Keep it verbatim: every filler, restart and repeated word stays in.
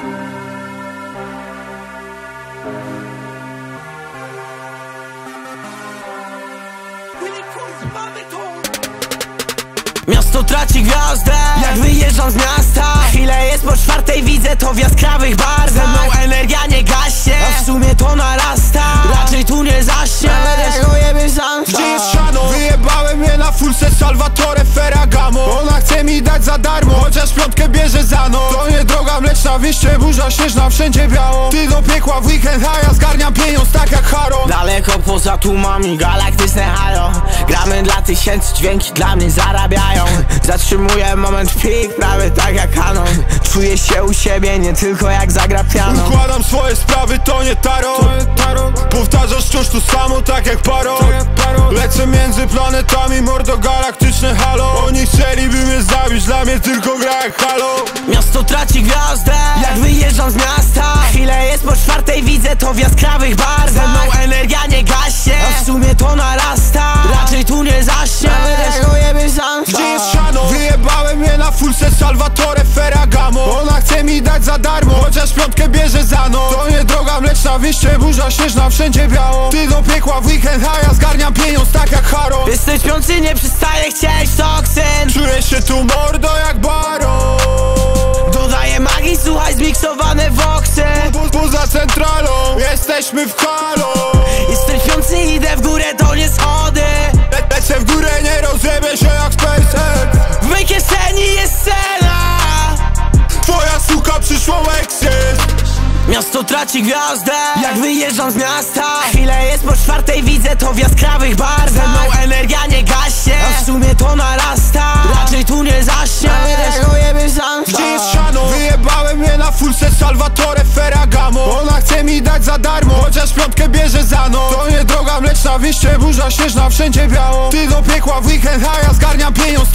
Miasto traci gwiazdę, jak wyjeżdżam z miasta. Chwilę jest po czwartej, widzę to w jaskrawych barwach. Ze mną energia nie gaśnie, a w sumie to narasta. Raczej tu nie zaśnie, ale też ujebie sam. Gdzie jest siano? Wyjebałem je na fulce Salvatore Ferragamo. Ona chce mi dać za darmo, chociaż piątkę bierze za no. To nie droga mleczna, w mieście burza śnieżna, wszędzie biało. Ty do piekła w weekend, a ja zgarniam pieniądz tak jak Haro. Daleko poza tłumami, galaktyczne halo. Gramy dla tysięcy, dźwięki dla mnie zarabiają. Zatrzymuję moment pik, prawie tak jak kanon. Czuję się u siebie, nie tylko jak zagra piano. Układam swoje sprawy, to nie tarot. Powtarzasz wciąż to samo, tak jak paro. Lecę między planetami, mordo galaktyczne halo. Oni chcieliby mnie zabić, dla mnie tylko gra jak halo. Miasto traci gwiazdę, jak wyjeżdżam z miasta. Chwilę jest po czwartej, widzę to w jaskrawych barwach. Ze mną energia nie gaśnie, a w sumie to narasta. Raczej tu nie zaśnie, ale też ujebie sam. Gdzie jest siano? Wyjebałem je na fulce Salvatore Ferragamo. Ona chce mi dać za darmo, chociaż piątkę bierze za no. To nie droga mleczna, w mieście burza śnieżna, wszędzie biało. Ty do piekła w weekend, a ja zgarniam pieniądz tak jak Haro. Jesteś śpiący, nie przestaje chcieć toksyn. Czuję się tu mordo jak baro. Dodaję magii, słuchaj, zmiksowane voxy. Po, poza centralą, jesteśmy w halo. Jestem śpiący, idę w górę, to nie schody. Le lecę w górę, nie rozjebie się jak SpaceX. W mej kieszeni jest cena. Twoja suka przyszło exit. Miasto traci gwiazdę, jak wyjeżdżam z miasta. Chwilę jest po czwartej, widzę to w jaskrawych barwach. Ze mną energia nie gaśnie, a w sumie to narasta. Raczej tu nie zaśnie, ale też ujebie sam. Gdzie jest siano? Wyjebałem je na fulce Salvatore Ferragamo. Ona chce mi dać za darmo, chociaż piątkę bierze za no. To nie droga mleczna, w mieście burza śnieżna, wszędzie biało. Ty do piekła w weekend, a ja zgarniam pieniądz